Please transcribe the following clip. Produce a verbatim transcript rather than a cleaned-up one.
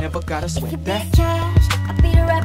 never gotta If you sweat be that. cash, I'll be the rapper.